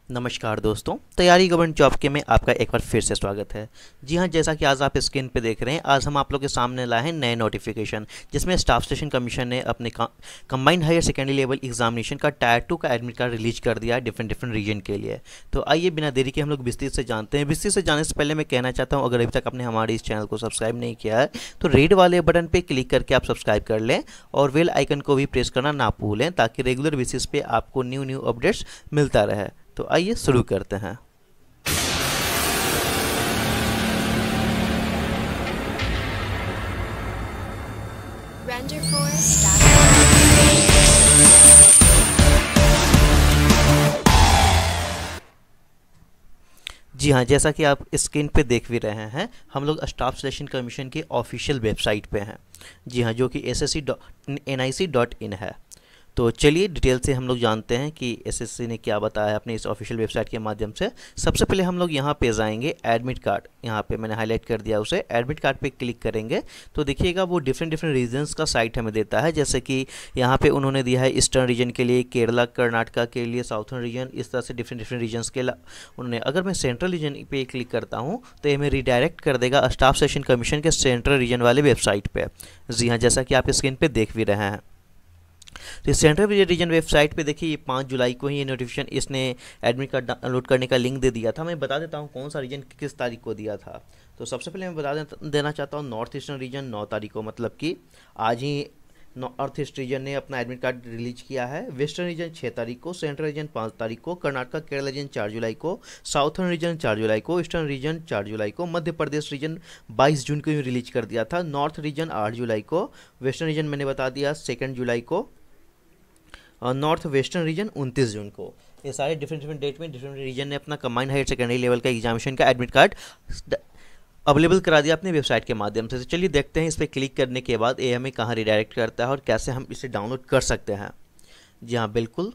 नमस्कार दोस्तों, तैयारी गवर्नमेंट जॉब के में आपका एक बार फिर से स्वागत है। जी हाँ, जैसा कि आज आप स्क्रीन पे देख रहे हैं, आज हम आप लोग के सामने लाए हैं नए नोटिफिकेशन, जिसमें स्टाफ सिलेक्शन कमीशन ने अपने combined higher secondary level examination का टायर 2 का एडमिट कार्ड रिलीज कर दिया है डिफरेंट रीजन के लिए। तो आइए बिना देरी के हम लोग विस्तृत से जानते हैं। विस्तृत से जाने से पहले मैं कहना चाहता हूँ, अगर अभी तक आपने हमारे इस चैनल को सब्सक्राइब नहीं किया है तो रेड वाले बटन पर क्लिक करके आप सब्सक्राइब कर लें और बेल आइकन को भी प्रेस करना ना भूलें, ताकि रेगुलर बेसिस पे आपको न्यू अपडेट्स मिलता रहे। तो आइए शुरू करते हैं। जी हाँ, जैसा कि आप स्क्रीन पे देख भी रहे हैं, हम लोग स्टाफ सिलेक्शन कमीशन की ऑफिशियल वेबसाइट पे हैं। जी हाँ, जो कि ssc.nic.in है। तो चलिए डिटेल से हम लोग जानते हैं कि एसएससी ने क्या बताया है अपने इस ऑफिशियल वेबसाइट के माध्यम से। सबसे पहले हम लोग यहाँ पे जाएंगे, एडमिट कार्ड, यहाँ पे मैंने हाईलाइट कर दिया उसे। एडमिट कार्ड पे क्लिक करेंगे तो देखिएगा वो डिफरेंट रीजन्स का साइट हमें देता है। जैसे कि यहाँ पे उन्होंने दिया है ईस्टर्न रीजन के लिए, केरला कर्नाटका के लिए, साउथर्न रीजन, इस तरह से डिफरेंट रीजन्स के उन्होंने। अगर मैं सेंट्रल रीजन पे क्लिक करता हूँ तो ये हमें रिडायरेक्ट कर देगा स्टाफ सिलेक्शन कमीशन के सेंट्रल रीजन वाले वेबसाइट पर। जी हाँ, जैसा कि आप स्क्रीन पर देख भी रहे हैं। तो सेंट्रल रीजन वेबसाइट पे देखिए, ये 5 जुलाई को ही ये नोटिफिकेशन इसने एडमिट कार्ड डाउनलोड करने का लिंक दे दिया था। मैं बता देता हूँ कौन सा रीजन किस तारीख को दिया था। तो सबसे पहले मैं देना चाहता हूँ नॉर्थ ईस्टर्न रीजन 9 तारीख को, मतलब कि आज ही नॉर्थ ईस्ट रीजन ने अपना एडमिट कार्ड रिलीज किया है। वेस्टर्न रीजन 6 तारीख को, सेंट्रल रीजन 5 तारीख को, कर्नाटका केरला रीजन 4 जुलाई को, साउथर्न रीजन 4 जुलाई को, ईस्टर्न रीजन 4 जुलाई को, मध्य प्रदेश रीजन 22 जून को रिलीज कर दिया था, नॉर्थ रीजन 8 जुलाई को, वेस्टर्न रीजन मैंने बता दिया 2 जुलाई को, और नॉर्थ वेस्टर्न रीजन 29 जून को। ये सारे डिफरेंट डेट में डिफरेंट रीजन ने अपना कंबाइंड हायर सेकेंडरी लेवल का एग्जामिनेशन का एडमिट कार्ड अवेलेबल करा दिया अपनी वेबसाइट के माध्यम से। तो चलिए देखते हैं इस पर क्लिक करने के बाद ये हमें कहाँ रिडायरेक्ट करता है और कैसे हम इसे डाउनलोड कर सकते हैं। जी हाँ, बिल्कुल।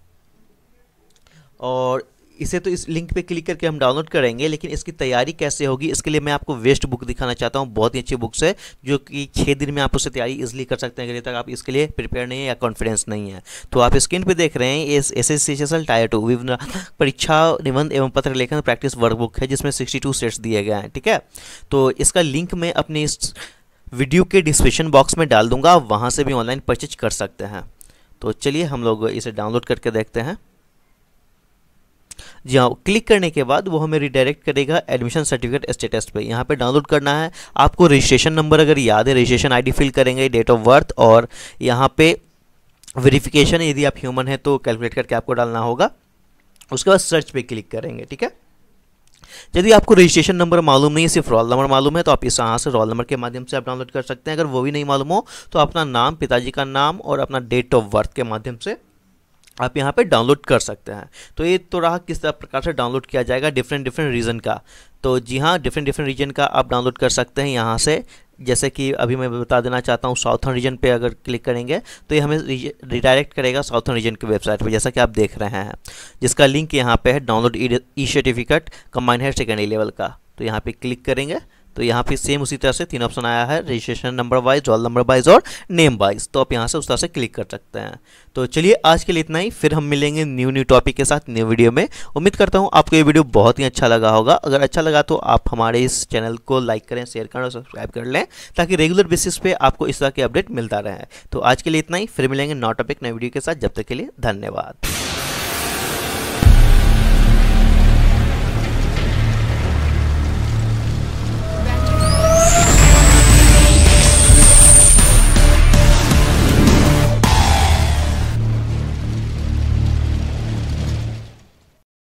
और इसे तो इस लिंक पे क्लिक करके हम डाउनलोड करेंगे, लेकिन इसकी तैयारी कैसे होगी इसके लिए मैं आपको वेस्ट बुक दिखाना चाहता हूँ। बहुत ही अच्छी बुक्स है जो कि 6 दिन में आप उससे तैयारी इजीली कर सकते हैं, अगर तक आप इसके लिए प्रिपेयर नहीं है या कॉन्फिडेंस नहीं है। तो आप स्क्रीन पे देख रहे हैं इस SSC टायर 2 परीक्षा निबंध एवं पत्र लेखन प्रैक्टिस वर्कबुक है, जिसमें 62 सेट्स दिए गए हैं। ठीक है, तो इसका लिंक मैं अपने इस वीडियो के डिस्क्रिप्शन बॉक्स में डाल दूंगा, आप वहाँ से भी ऑनलाइन परचेज कर सकते हैं। तो चलिए हम लोग इसे डाउनलोड करके देखते हैं। जी हाँ, क्लिक करने के बाद वो हमें रिडायरेक्ट करेगा एडमिशन सर्टिफिकेट स्टेटस पे। यहाँ पे डाउनलोड करना है आपको रजिस्ट्रेशन नंबर, अगर याद है रजिस्ट्रेशन आईडी फिल करेंगे, डेट ऑफ बर्थ, और यहाँ पे वेरिफिकेशन यदि आप ह्यूमन है तो कैलकुलेट करके आपको डालना होगा। उसके बाद सर्च पे क्लिक करेंगे। ठीक है, यदि आपको रजिस्ट्रेशन नंबर मालूम नहीं है, सिर्फ रोल नंबर मालूम है, तो आप इस यहाँ से रोल नंबर के माध्यम से आप डाउनलोड कर सकते हैं। अगर वो भी नहीं मालूम हो तो अपना नाम, पिताजी का नाम और अपना डेट ऑफ बर्थ के माध्यम से आप यहाँ पे डाउनलोड कर सकते हैं। तो ये तो रहा किस प्रकार से डाउनलोड किया जाएगा डिफरेंट रीजन का। तो जी हाँ, डिफरेंट रीजन का आप डाउनलोड कर सकते हैं यहाँ से। जैसे कि अभी मैं बता देना चाहता हूँ, साउथर्न रीजन पे अगर क्लिक करेंगे तो ये हमें रिडायरेक्ट करेगा साउथर्न रीजन की वेबसाइट पे, जैसा कि आप देख रहे हैं, जिसका लिंक यहाँ पे है download e certificate combined higher secondary level का। तो यहाँ पे क्लिक करेंगे तो यहाँ पे सेम उसी तरह से 3 ऑप्शन आया है, registration number wise, roll number wise और नेम वाइज। तो आप यहाँ से उस तरह से क्लिक कर सकते हैं। तो चलिए आज के लिए इतना ही, फिर हम मिलेंगे न्यू टॉपिक के साथ न्यू वीडियो में। उम्मीद करता हूँ आपको ये वीडियो बहुत ही अच्छा लगा होगा। अगर अच्छा लगा तो आप हमारे इस चैनल को लाइक करें, शेयर करें और सब्सक्राइब कर लें, ताकि रेगुलर बेसिस पे आपको इस तरह के अपडेट मिलता रहे। तो आज के लिए इतना ही, फिर मिलेंगे नया टॉपिक नए वीडियो के साथ। जब तक के लिए धन्यवाद।